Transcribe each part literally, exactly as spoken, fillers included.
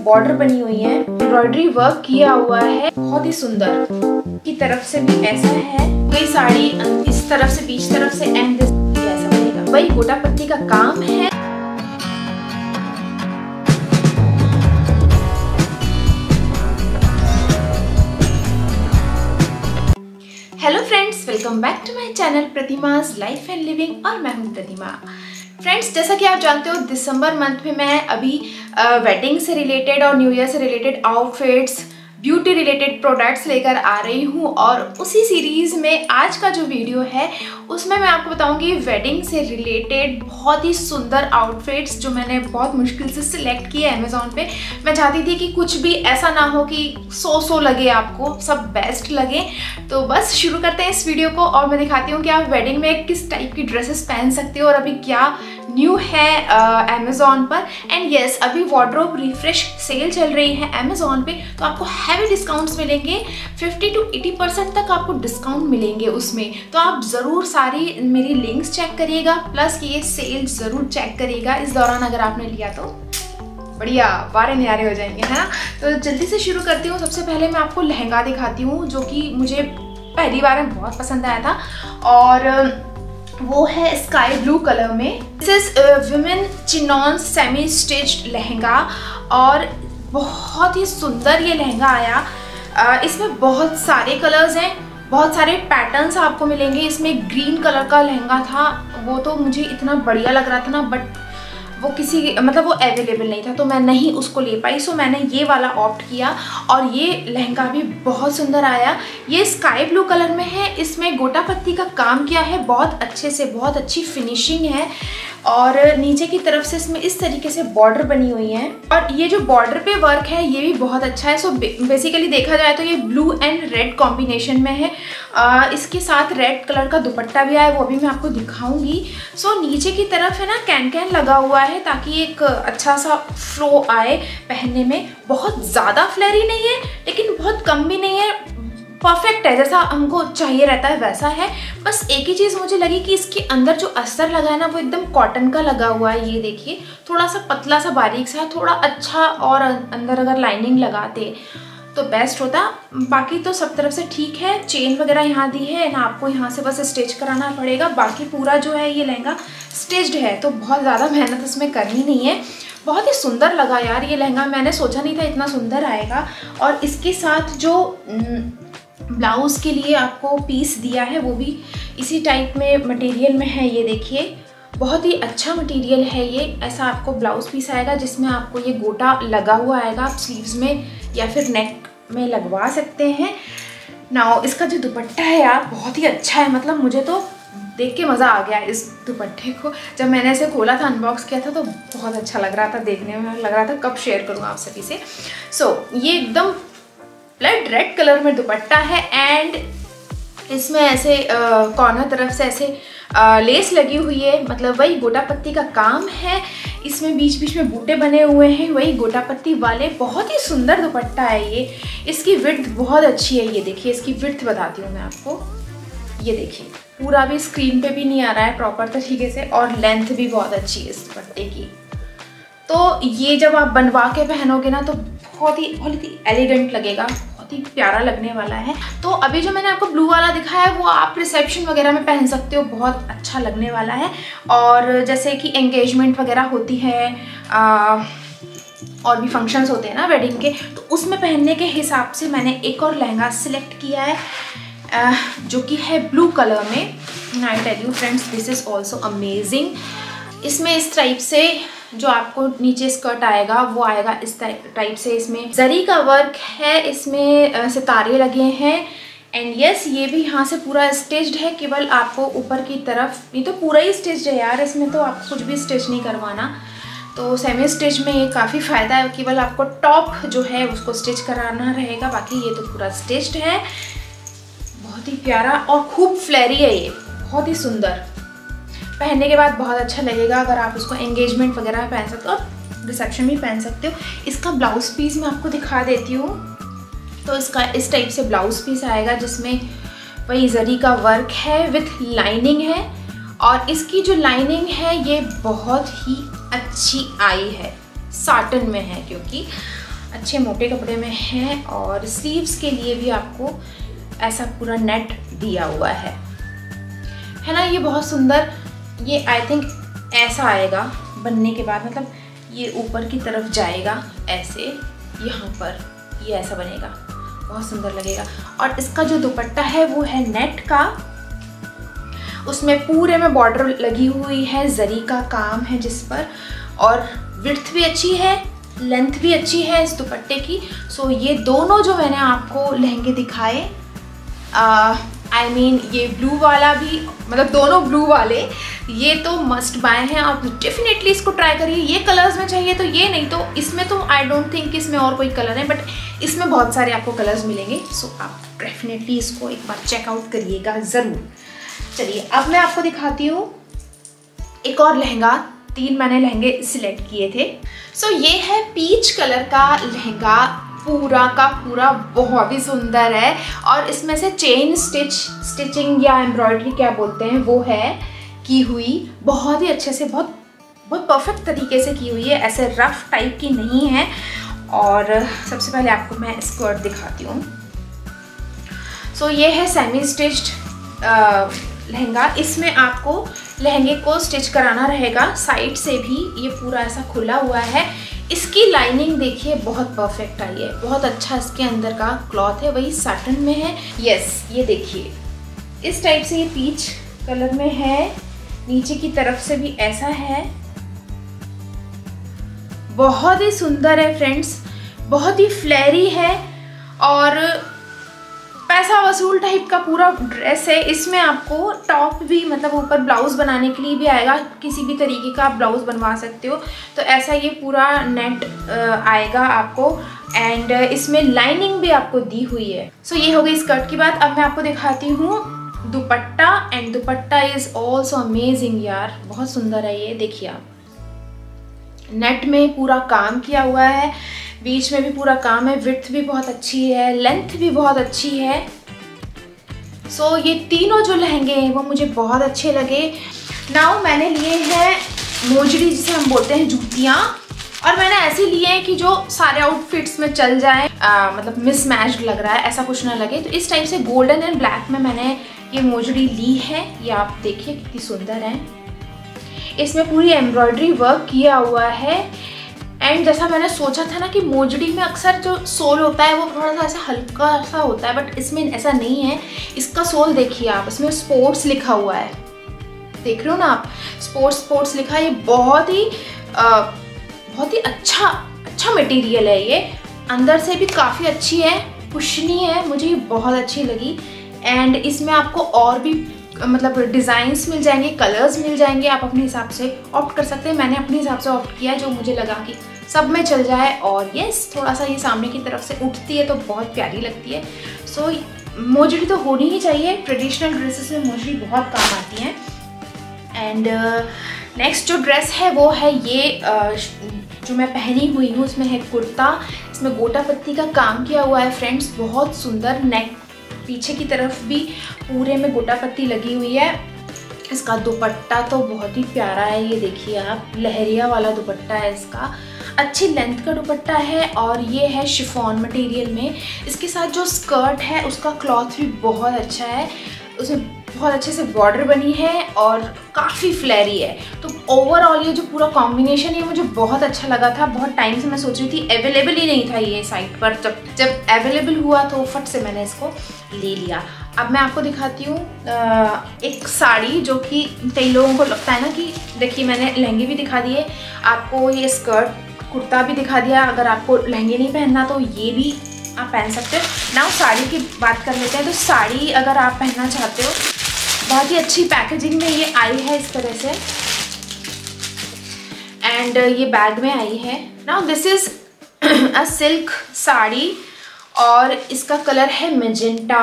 Border बनी हुई है, एम्ब्रॉयडरी वर्क किया हुआ है, बहुत ही सुंदर। की तरफ से भी ऐसा है, कई साड़ी इस तरफ से बीच तरफ से एंड ऐसा बनेगा, वही गोटा पत्ती का काम है। Hello friends, welcome back to my channel प्रतिमा's लाइफ एंड लिविंग और मैं हूं प्रतिमा। फ्रेंड्स, जैसा कि आप जानते हो दिसंबर मंथ में मैं अभी वेडिंग से रिलेटेड और न्यू ईयर से related outfits, beauty related products लेकर आ रही हूँ और उसी सीरीज़ में आज का जो वीडियो है उसमें मैं आपको बताऊंगी वेडिंग से रिलेटेड बहुत ही सुंदर आउटफिट्स जो मैंने बहुत मुश्किल से सिलेक्ट किए अमेज़ॉन पे। मैं चाहती थी कि कुछ भी ऐसा ना हो कि सो सो लगे, आपको सब बेस्ट लगे। तो बस शुरू करते हैं इस वीडियो को और मैं दिखाती हूँ कि आप वेडिंग में किस टाइप की ड्रेसेस पहन सकते हो और अभी क्या न्यू है अमेज़ॉन पर। एंड येस, अभी वार्डरोब रिफ्रेश सेल चल रही है अमेज़ॉन पे, तो आपको हैवी डिस्काउंट्स मिलेंगे, फिफ्टी टू एटी परसेंट तक आपको डिस्काउंट मिलेंगे उसमें। तो आप ज़रूर सारी मेरी लिंक्स चेक करिएगा, प्लस ये सेल ज़रूर चेक करिएगा इस दौरान अगर आपने लिया तो बढ़िया वारे न्यारे हो जाएंगे, है ना। तो जल्दी से शुरू करती हूँ। सबसे पहले मैं आपको लहंगा दिखाती हूँ जो कि मुझे पहली बार में बहुत पसंद आया था और वो है स्काई ब्लू कलर में। This is women chiffon semi stitched lehenga और बहुत ही सुंदर ये लहंगा आया। uh, इसमें बहुत सारे कलर्स हैं, बहुत सारे पैटर्न्स आपको मिलेंगे। इसमें ग्रीन कलर का लहंगा था, वो तो मुझे इतना बढ़िया लग रहा था ना, बट वो किसी मतलब वो अवेलेबल नहीं था तो मैं नहीं उसको ले पाई। सो मैंने ये वाला ऑप्ट किया और ये लहंगा भी बहुत सुंदर आया। ये स्काई ब्लू कलर में है, इसमें गोटा पत्ती का काम किया है बहुत अच्छे से, बहुत अच्छी फिनिशिंग है और नीचे की तरफ से इसमें इस तरीके से बॉर्डर बनी हुई है और ये जो बॉर्डर पे वर्क है ये भी बहुत अच्छा है। सो बेसिकली देखा जाए तो ये ब्लू एंड रेड कॉम्बिनेशन में है। आ, इसके साथ रेड कलर का दुपट्टा भी आया, वो भी मैं आपको दिखाऊंगी। सो नीचे की तरफ है ना कैन कैन लगा हुआ है ताकि एक अच्छा सा फ्लो आए पहनने में। बहुत ज़्यादा फ्लेरी नहीं है लेकिन बहुत कम भी नहीं है, परफेक्ट है, जैसा हमको चाहिए रहता है वैसा है। बस एक ही चीज़ मुझे लगी कि इसके अंदर जो अस्तर लगा है ना वो एकदम कॉटन का लगा हुआ है। ये देखिए थोड़ा सा पतला सा बारीक सा है, थोड़ा अच्छा और अंदर अगर लाइनिंग लगाते तो बेस्ट होता। बाकी तो सब तरफ से ठीक है। चेन वगैरह यहाँ दी है ना, आपको यहाँ से बस स्टिच कराना पड़ेगा। बाकी पूरा जो है ये लहंगा स्टिच्ड है तो बहुत ज़्यादा मेहनत इसमें करनी नहीं है। बहुत ही सुंदर लगा यार ये लहंगा, मैंने सोचा नहीं था इतना सुंदर आएगा। और इसके साथ जो ब्लाउज़ के लिए आपको पीस दिया है वो भी इसी टाइप में मटेरियल में है। ये देखिए बहुत ही अच्छा मटेरियल है ये। ऐसा आपको ब्लाउज़ पीस आएगा जिसमें आपको ये गोटा लगा हुआ आएगा। आप स्लीव्स में या फिर नेक में लगवा सकते हैं। नाउ इसका जो दुपट्टा है यार बहुत ही अच्छा है, मतलब मुझे तो देख के मज़ा आ गया इस दुपट्टे को। जब मैंने इसे खोला था, अनबॉक्स किया था तो बहुत अच्छा लग रहा था, देखने में लग रहा था कब शेयर करूँ आप सभी से। सो so, ये एकदम ब्लड रेड कलर में दुपट्टा है एंड इसमें ऐसे कॉर्नर तरफ से ऐसे आ, लेस लगी हुई है, मतलब वही गोटा पत्ती का काम है। इसमें बीच बीच में बूटे बने हुए हैं वही गोटा पत्ती वाले। बहुत ही सुंदर दुपट्टा है ये। इसकी विड्थ बहुत अच्छी है, ये देखिए इसकी विड्थ बताती हूँ मैं आपको। ये देखिए पूरा भी स्क्रीन पे भी नहीं आ रहा है प्रॉपर तरीके से और लेंथ भी बहुत अच्छी है इस दुपट्टे की। तो ये जब आप बनवा के पहनोगे ना तो बहुत ही बहुत ही एलिगेंट लगेगा, बहुत ही प्यारा लगने वाला है। तो अभी जो मैंने आपको ब्लू वाला दिखाया है वो आप रिसेप्शन वगैरह में पहन सकते हो, बहुत अच्छा लगने वाला है। और जैसे कि एंगेजमेंट वगैरह होती है आ, और भी फंक्शंस होते हैं ना वेडिंग के, तो उसमें पहनने के हिसाब से मैंने एक और लहंगा सिलेक्ट किया है आ, जो कि है ब्लू कलर में। I tell you friends, this is also amazing. इसमें इस टाइप से जो आपको नीचे स्कर्ट आएगा वो आएगा इस टाइप से। इसमें जरी का वर्क है, इसमें सितारे लगे हैं एंड यस ये भी यहाँ से पूरा स्टिच्ड है। केवल आपको ऊपर की तरफ, ये तो पूरा ही स्टिच्ड है यार, इसमें तो आपको कुछ भी स्टिच नहीं करवाना। तो सेमी स्टिच में ये काफ़ी फ़ायदा है, केवल आपको टॉप जो है उसको स्टिच कराना रहेगा, बाकी ये तो पूरा स्टिच्ड है। बहुत ही प्यारा और खूब फ्लेरी है ये, बहुत ही सुंदर। पहनने के बाद बहुत अच्छा लगेगा। अगर आप उसको एंगेजमेंट वगैरह में पहन सकते हो और रिसेप्शन भी पहन सकते हो। इसका ब्लाउज़ पीस मैं आपको दिखा देती हूँ। तो इसका इस टाइप से ब्लाउज़ पीस आएगा जिसमें वही जरी का वर्क है विथ लाइनिंग है और इसकी जो लाइनिंग है ये बहुत ही अच्छी आई है, साटन में है क्योंकि अच्छे मोटे कपड़े में है और स्लीव्स के लिए भी आपको ऐसा पूरा नेट दिया हुआ है है ना। ये बहुत सुंदर, ये आई थिंक ऐसा आएगा बनने के बाद, मतलब ये ऊपर की तरफ जाएगा ऐसे, यहाँ पर ये ऐसा बनेगा, बहुत सुंदर लगेगा। और इसका जो दुपट्टा है वो है नेट का, उसमें पूरे में बॉर्डर लगी हुई है, जरी का काम है जिस पर, और विड्थ भी अच्छी है, लेंथ भी अच्छी है इस दुपट्टे की। सो ये दोनों जो मैंने आपको लहंगे दिखाए, आई मीन ये ब्लू वाला भी, मतलब दोनों ब्लू वाले, ये तो मस्ट बाय हैं, आप डेफिनेटली इसको ट्राई करिए। ये कलर्स में चाहिए तो ये, नहीं तो इसमें तो आई डोंट थिंक इसमें और कोई कलर है, बट इसमें बहुत सारे आपको कलर्स मिलेंगे। सो so, आप डेफिनेटली इसको एक बार चेकआउट करिएगा ज़रूर। चलिए अब मैं आपको दिखाती हूँ एक और लहंगा। तीन मैंने लहंगे सिलेक्ट किए थे। सो so, ये है पीच कलर का लहंगा, पूरा का पूरा बहुत ही सुंदर है, और इसमें से चेन स्टिच स्टिचिंग या एम्ब्रॉयडरी क्या बोलते हैं वो है की हुई, बहुत ही अच्छे से, बहुत बहुत परफेक्ट तरीके से की हुई है, ऐसे रफ टाइप की नहीं है। और सबसे पहले आपको मैं स्कर्ट दिखाती हूँ। सो so, ये है सेमी स्टिच्ड लहंगा। इसमें आपको लहंगे को स्टिच कराना रहेगा, साइड से भी ये पूरा ऐसा खुला हुआ है। इसकी लाइनिंग देखिए बहुत परफेक्ट आई है, बहुत अच्छा इसके अंदर का क्लॉथ है, वही साटन में है। यस, ये देखिए इस टाइप से ये पीच कलर में है, नीचे की तरफ से भी ऐसा है, बहुत ही सुंदर है फ्रेंड्स, बहुत ही फ्लेयरी है और पैसा वसूल टाइप का पूरा ड्रेस है। इसमें आपको टॉप भी, मतलब ऊपर ब्लाउज बनाने के लिए भी आएगा, किसी भी तरीके का आप ब्लाउज बनवा सकते हो। तो ऐसा ये पूरा नेट आएगा आपको, एंड इसमें लाइनिंग भी आपको दी हुई है। सो so, ये हो गई स्कर्ट की बात। अब मैं आपको दिखाती हूँ dupatta, and dupatta is also amazing यार, बहुत सुंदर है ये। देखिए आप, नेट में पूरा काम किया हुआ है, बीच में भी पूरा काम है, विड्थ भी बहुत अच्छी है, लेंथ भी बहुत अच्छी है। सो so, ये तीनों जो लहंगे हैं वो मुझे बहुत अच्छे लगे। नाउ मैंने लिए हैं मोजड़ी, जिसे हम बोलते हैं जूतियाँ, और मैंने ऐसे लिए हैं कि जो सारे आउटफिट्स में चल जाए, आ, मतलब मिसमैच्ड लग रहा है ऐसा कुछ ना लगे। तो इस टाइप से गोल्डन एंड ब्लैक में मैंने ये मोजड़ी ली है। ये आप देखिए कितनी सुंदर है, इसमें पूरी एम्ब्रॉयडरी वर्क किया हुआ है। एंड जैसा मैंने सोचा था ना कि मोजड़ी में अक्सर जो सोल होता है वो थोड़ा सा ऐसा हल्का सा होता है, बट इसमें ऐसा नहीं है। इसका सोल देखिए आप, इसमें स्पोर्ट्स लिखा हुआ है, देख रहे हो ना आप, स्पोर्ट्स स्पोर्ट्स लिखा है। ये बहुत ही आ, बहुत ही अच्छा अच्छा मटेरियल है, ये अंदर से भी काफ़ी अच्छी है, कुशनी है, मुझे ये बहुत अच्छी लगी। एंड इसमें आपको और भी मतलब डिज़ाइंस मिल जाएंगे, कलर्स मिल जाएंगे, आप अपने हिसाब से ऑप्ट कर सकते हैं। मैंने अपने हिसाब से ऑप्ट किया जो मुझे लगा कि सब में चल जाए। और यस, थोड़ा सा ये सामने की तरफ से उठती है तो बहुत प्यारी लगती है। सो so, मोजड़ी तो होनी ही चाहिए, ट्रेडिशनल ड्रेसेस में मोजड़ी बहुत काम आती हैं। एंड नेक्स्ट जो ड्रेस है वो है ये, uh, जो मैं पहनी हुई हूँ, इसमें है कुर्ता, इसमें गोटा पत्ती का काम किया हुआ है फ्रेंड्स, बहुत सुंदर। नेक पीछे की तरफ भी पूरे में गोटा पत्ती लगी हुई है। इसका दुपट्टा तो बहुत ही प्यारा है, ये देखिए आप, लहरिया वाला दुपट्टा है इसका, अच्छी लेंथ का दुपट्टा है, और ये है शिफॉन मटेरियल में। इसके साथ जो स्कर्ट है उसका क्लॉथ भी बहुत अच्छा है, उसमें बहुत अच्छे से बॉर्डर बनी है और काफ़ी फ्लेरी है। तो ओवरऑल ये जो पूरा कॉम्बिनेशन है मुझे बहुत अच्छा लगा था। बहुत टाइम से मैं सोच रही थी, अवेलेबल ही नहीं था ये साइट पर, जब जब अवेलेबल हुआ तो फट से मैंने इसको ले लिया। अब मैं आपको दिखाती हूँ एक साड़ी, जो कि कई लोगों को लगता है ना कि देखिए मैंने लहंगे भी दिखा दिए आपको, ये स्कर्ट कुर्ता भी दिखा दिया। अगर आपको लहंगे नहीं पहनना तो ये भी आप पहन सकते हो। नाउ साड़ी की बात कर लेते हैं। तो साड़ी अगर आप पहनना चाहते हो, बहुत ही अच्छी पैकेजिंग में ये आई है इस तरह से, एंड ये बैग में आई है। Now this is a silk sari, और इसका कलर है मेजेंटा,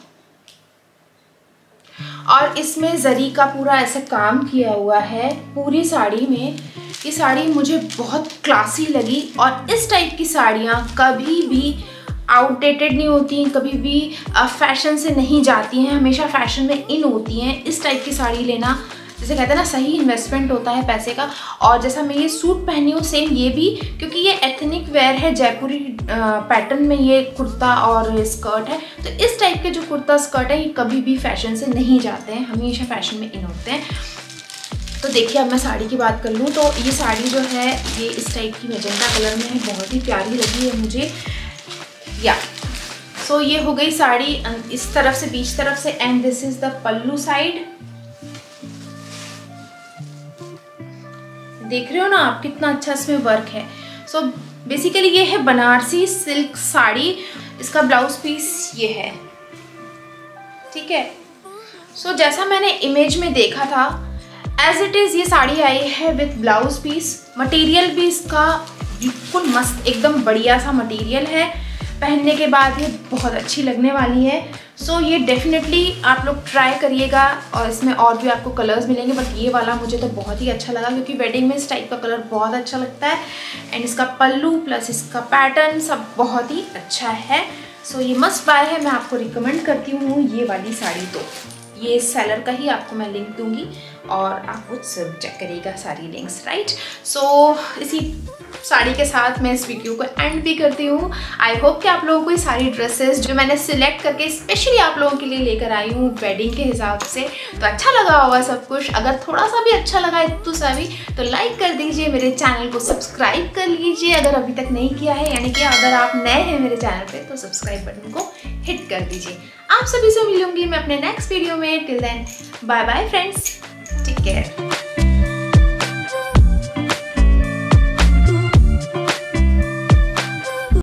और इसमें जरी का पूरा ऐसे काम किया हुआ है पूरी साड़ी में। ये साड़ी मुझे बहुत क्लासी लगी, और इस टाइप की साड़ियाँ कभी भी आउटडेटेड नहीं होती हैं, कभी भी फैशन से नहीं जाती हैं, हमेशा फैशन में इन होती हैं। इस टाइप की साड़ी लेना जैसे कहते हैं ना, सही इन्वेस्टमेंट होता है पैसे का। और जैसा मैं ये सूट पहनी हूँ सेम ये भी, क्योंकि ये एथनिक वेयर है, जयपुरी पैटर्न में ये कुर्ता और स्कर्ट है। तो इस टाइप के जो कुर्ता स्कर्ट है ये कभी भी फैशन से नहीं जाते हैं, हमेशा फैशन में इन होते हैं। तो देखिए अब मैं साड़ी की बात कर लूँ तो ये साड़ी जो है ये इस टाइप की मैजेंटा कलर में है, बहुत ही प्यारी लगी है मुझे। या सो so, ये हो गई साड़ी इस तरफ से, बीच तरफ से, and this is the pallu side. देख रहे हो ना आप कितना अच्छा इसमें वर्क है। सो so, बेसिकली ये है बनारसी सिल्क साड़ी, इसका ब्लाउज पीस ये है, ठीक है। सो so, जैसा मैंने इमेज में देखा था एज इट इज़ ये साड़ी आई है विथ ब्लाउज पीस। मटेरियल भी इसका बिल्कुल मस्त, एकदम बढ़िया सा मटेरियल है, पहनने के बाद ये बहुत अच्छी लगने वाली है। सो so, ये डेफिनेटली आप लोग ट्राई करिएगा, और इसमें और भी आपको कलर्स मिलेंगे, बट ये वाला मुझे तो बहुत ही अच्छा लगा क्योंकि वेडिंग में इस टाइप का कलर बहुत अच्छा लगता है। एंड इसका पल्लू प्लस इसका पैटर्न सब बहुत ही अच्छा है। सो so, ये मस्ट बाय है, मैं आपको रिकमेंड करती हूँ ये वाली साड़ी। तो ये सेलर का ही आपको मैं लिंक दूंगी और आप वो सब चेक करिएगा सारी लिंक्स, राइट। सो इसी साड़ी के साथ मैं इस वीडियो को एंड भी करती हूँ। आई होप कि आप लोगों को ये सारी ड्रेसेस जो मैंने सिलेक्ट करके स्पेशली आप लोगों के लिए लेकर आई हूँ वेडिंग के हिसाब से, तो अच्छा लगा होगा सब कुछ। अगर थोड़ा सा भी अच्छा लगा इतू सा भी तो लाइक कर दीजिए, मेरे चैनल को सब्सक्राइब कर लीजिए अगर अभी तक नहीं किया है, यानी कि अगर आप नए हैं मेरे चैनल पर तो सब्सक्राइब बटन को हिट कर दीजिए। आप सभी से मिलूंगी मैं अपने नेक्स्ट वीडियो में। Till then bye bye friends, take care.